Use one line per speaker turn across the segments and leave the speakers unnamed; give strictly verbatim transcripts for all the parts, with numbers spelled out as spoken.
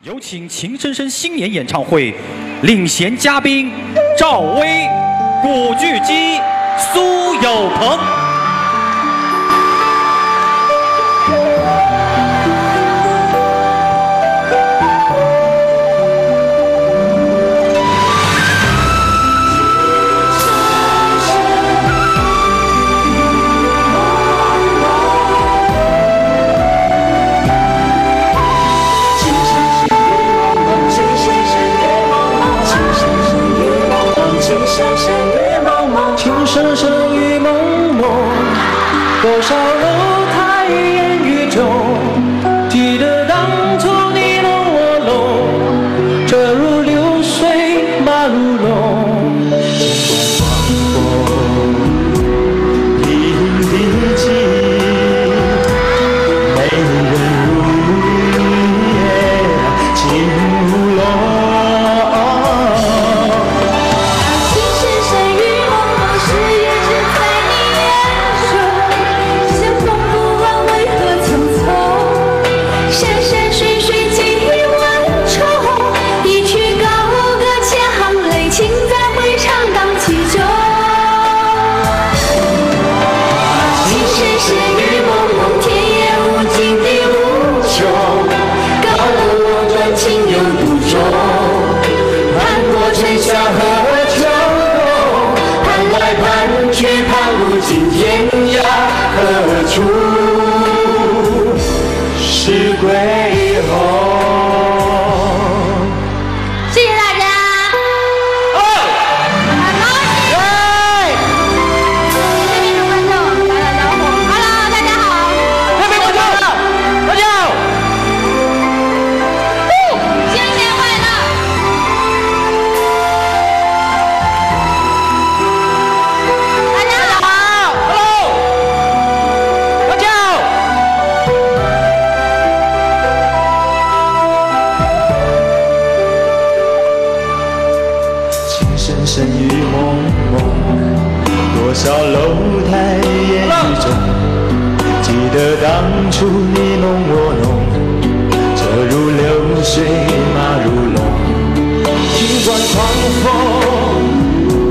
有请情深深新年演唱会领衔嘉宾赵薇、古巨基、苏有朋。
深深雨蒙蒙，多少楼台烟雨中，记得当初你侬我侬，车如流水马如龙。
迎地起，美人如云，情如龙。 今天涯何处是归后？
谢谢大家。哦，耶！这边的观众打打招呼 ，Hello， 大家好。
那边观众，大家好。
新年快乐！
深深雨蒙蒙，多少楼台烟雨中，记得当初你侬我侬，车如流水马如龙，
尽管狂风。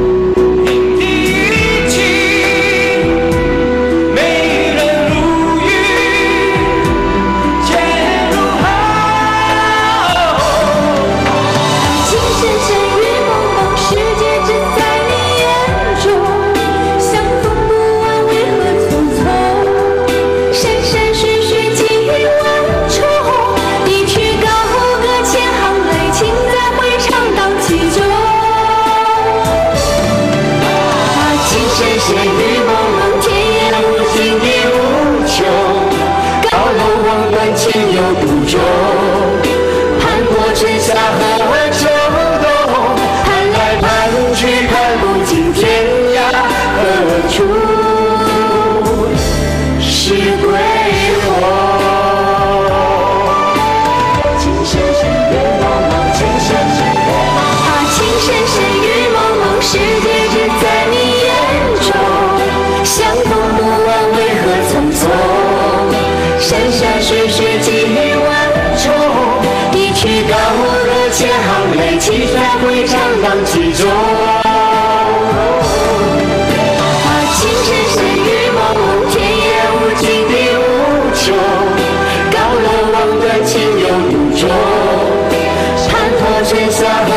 情有独钟，盼过春夏和秋冬，盼来盼去盼不尽天涯何处是归后？情深深雨蒙蒙，情深深雨蒙蒙，
啊，情深深雨蒙蒙，世界只在你眼中，相逢不问为何匆匆。 山山水水几万重，一曲高歌千行泪，泣在会场荡其中。啊，情深深雨蒙蒙，天也无尽地无穷，高楼望断情有独钟，盼破春夏。